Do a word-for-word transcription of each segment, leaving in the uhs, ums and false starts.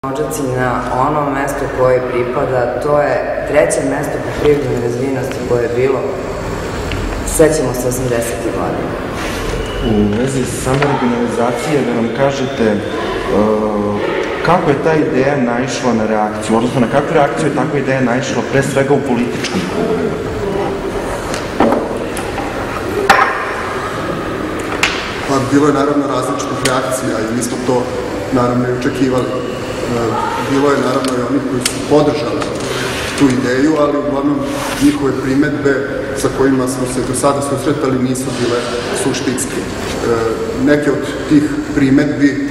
Odžaci na ono mesto koje pripada, to je treće mesto po privrednoj razvijenosti koje je bilo, sećamo se osamdesetih godina. U vezi same regionalizacije, da nam kažete kako je ta ideja naišla na reakciju, odnosno na kakvu reakciju je takva ideja naišla pre svega u političkom krugu? Pa bilo je naravno različitih reakcija i mi smo to naravno i očekivali. Bilo je naravno i oni koji su podržali tu ideju, ali uglavnom njihove primetbe sa kojima smo se do sada susretali nisu bile suštinske. Neke od tih primetbi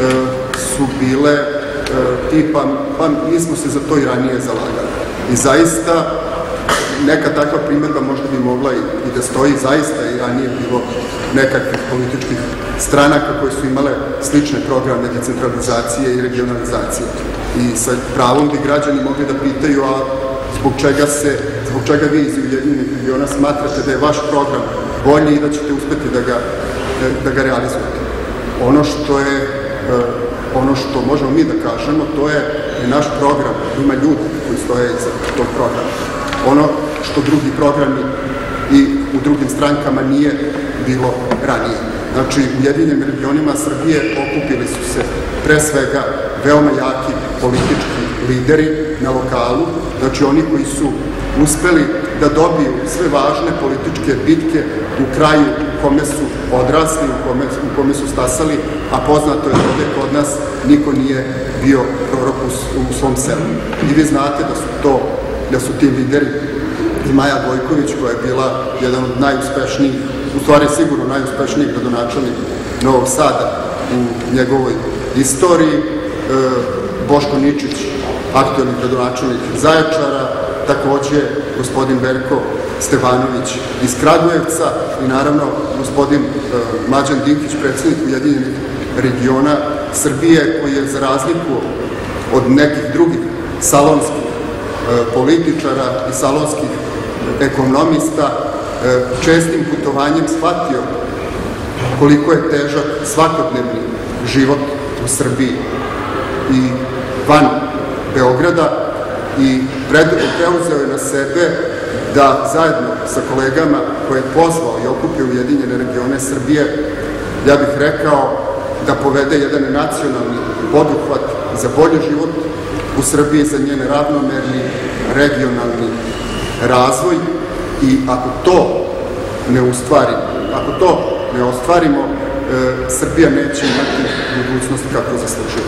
su bile tipa, pa mi smo se za to i ranije zalagali. I zaista neka takva primetba možda bi mogla i da stoji, zaista i ranije bilo nekakvih političkih stranaka koje su imale slične programe decentralizacije i regionalizacije. I sa pravom bi građani mogli da pitaju, a zbog čega se, zbog čega vi iz Ujedinjenih regiona smatrate da je vaš program bolji i da ćete uspeti da ga, da ga realizujete. Ono što je, ono što možemo mi da kažemo, to je da naš program ima ljudi koji stoje iza tog programa. Ono što drugi programi i u drugim strankama nije bilo ranije. Znači, u Ujedinjenim regionima Srbije okupili su se pre svega veoma jaki politički lideri na lokalu, znači oni koji su uspeli da dobiju sve važne političke bitke u kraju u kome su odrasli, u kome, u kome su stasali, a poznato je da ovde kod nas niko nije bio prorok u, u svom selu. I vi znate da su to, da su ti lideri i Maja Gojković, koja je bila jedan od najuspešnijih, u stvari sigurno najuspešnijih gradonačelnik Novog Sada u njegovoj istoriji, Boško Ničić, aktuelni gradonačelnik Zaječara, takođe gospodin Verko Stevanović iz Kragujevca i naravno gospodin Mlađan Dinkić, predsjednik Ujedinjenih regiona Srbije, koji je za razliku od nekih drugih salonskih političara i salonskih ekonomista čestim putovanjem shvatio koliko je težak svakodnevni život u Srbiji i van Beograda i preuzeo je na sebe da zajedno sa kolegama koje je pozvao i okupio Ujedinjene regione Srbije, ja bih rekao da povede jedan nacionalni poduhvat za bolji život u Srbiji, za njene ravnomerni regionalni razvoj i ako to ne ustvarimo, ako to ne ostvarimo, e, Srbija neće imati budućnost kako zaslužuje.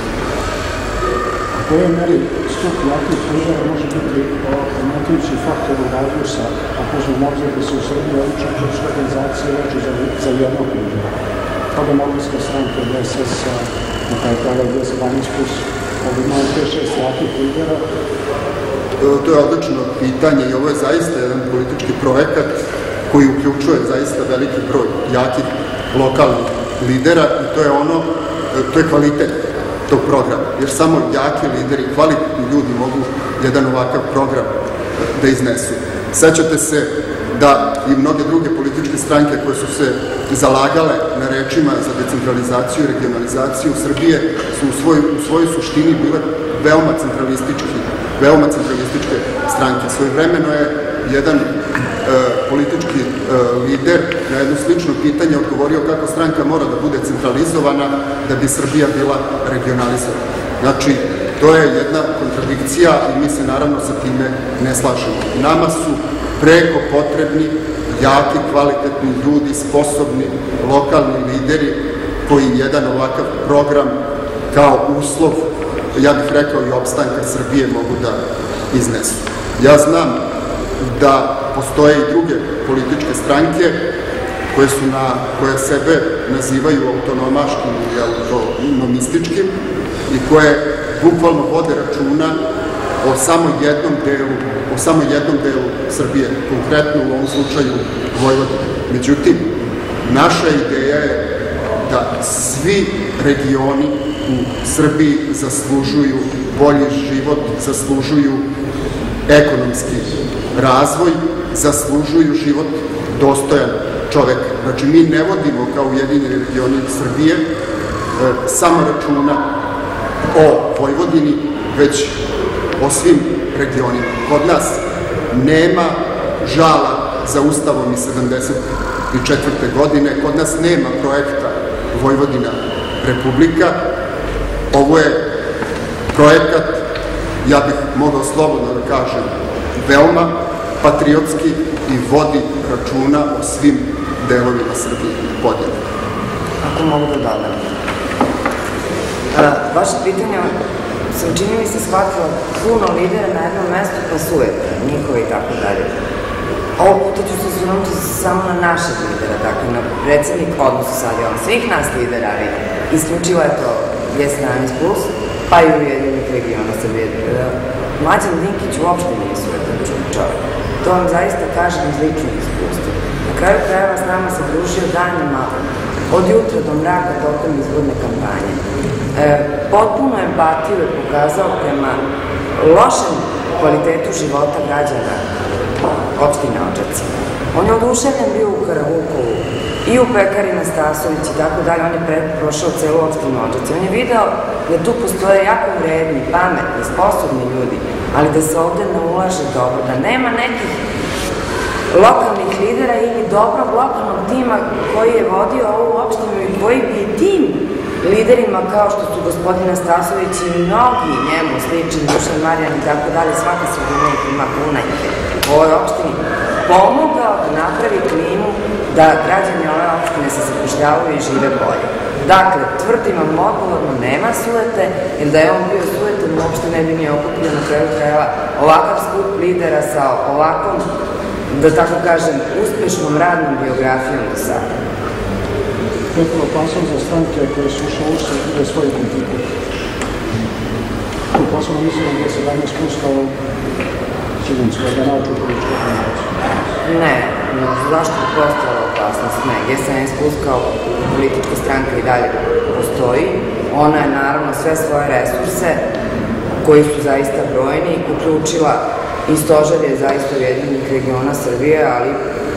U kojoj meri stup jakih država može biti ometajući faktor u razvoju sa, ako uzmemo obzir da se u Srbiji odlična politička organizacija veći za, za jednog lidera? Demokratska stranka, D S S, na kraju kraja D S jedanaest plus, ovdje imamo pet šest jakih lidera. To je odlično pitanje i ovo je zaista jedan politički projekat koji uključuje zaista veliki broj jakih lokalnih lidera i to je ono, to je kvalitet tog programa, jer samo jaki lideri, kvalitetni ljudi mogu jedan ovakav program da iznesu. Sećate se da i mnoge druge političke stranke koje su se zalagale na rečima za decentralizaciju i regionalizaciju Srbije su u svoj, u svojoj suštini bile veoma centralistički, veoma centralističke stranke. Svojevremeno je jedan e, politički e, lider na jedno slično pitanje odgovorio kako stranka mora da bude centralizovana da bi Srbija bila regionalizovana. Znači, to je jedna kontradikcija i mi se naravno sa time ne slažemo. Nama su preko potrebni jaki, kvalitetni ljudi, sposobni, lokalni lideri koji jedan ovakav program kao uslov, ja bih rekao i opstanka Srbije, mogu da iznesu. Ja znam da postoje i druge političke stranke koje su na, koje sebe nazivaju autonomaškim ili autonomističkim i koje bukvalno vode računa o samo jednom delu, o samo jednom delu Srbije, konkretno u ovom slučaju Vojvodine. Međutim, naša ideja je da svi regioni u Srbiji zaslužuju bolji život, zaslužuju ekonomski razvoj, zaslužuju život dostojan čoveka. Znači, mi ne vodimo kao Ujedinjeni regioni Srbije samo računa o Vojvodini, već o svim regionima. Kod nas nema žala za Ustavom iz sedamdeset četvrte godine, kod nas nema projekta Vojvodina Republika. Ovo je projekat, ja bih mogao slobodno da kažem, veoma patriotski i vodi računa o svim delovima Srbije podjednako. Ako mogu da dodam. Vaše pitanje sam, čini mi se, shvatila puno lidera na jednom mestu, pa sujete, njihove i tako dalje. Ovo puta ću se osvrnuti samo na našeg lidera, dakle na predsednik, odnosno sad je on svih nas lidera, ali isključivo je to G sedamnaest plus, pa i Ujedinjenih regiona Srbije. Mlađan Dinkić uopšte nije sujetan čovjek. To vam zaista kažem iz ličnog iskustva. Na kraju krajeva s nama se družio danima, od jutra do mraka tokom izborne kampanje. Potpuno empatiju je pokazao prema lošem kvalitetu života građana opštine Odžaci. On je oduševljen bio u Karavukovu i u pekari Nastasović i tako dalje. On je prošao celu opštinu Odžaci. On je video da tu postoje jako vredni, pametni, sposobni ljudi, ali da se ovde ne ulaže dobro, da nema nekih lokalnih lidera ili dobrog lokalnog tima koji je vodio ovu opštinu i koji bi tim liderima kao što su gospodina Stasović i mnogi njemu slični, Dušan Marijan i tako dalje, svaka sredina ima punajke u ovoj opštini, pomogao da napravi klimu da građani ove opštine se zapošljavaju i žive bolje. Dakle, tvrdim vam odgovorno, nema sujete, jer da je on bio sujetan, uopšte ne bi nije okupio na kraju krajeva ovakav skup lidera sa ovakvom, da tako kažem, uspešnom radnom biografijom do sada. Kako je opasnost za stranke koje su ušle u sve svoje konflikte? U posledno mislim da se danas pustao Čiginsko, da nauču političku organizaciju. Ne, zašto bi postala opasnost? Ne, G sedamnaest plus kao politička stranka i dalje postoji. Ona je naravno sve svoje resurse, koji su zaista brojni, uključila i stožer je zaista Ujedinjenih regiona Srbije, ali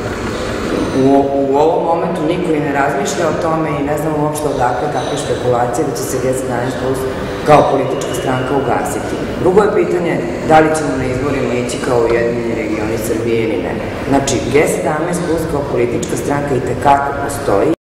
u ovom momentu niko i ne razmišlja o tome i ne znam uopšte odakle takve špekulacije da će se G sedamnaest plus kao politička stranka ugasiti. Drugo je pitanje da li ćemo na izborima ići kao Ujedinjeni regioni Srbije ili ne. Znači, G sedamnaest plus kao politička stranka i tekako postoji.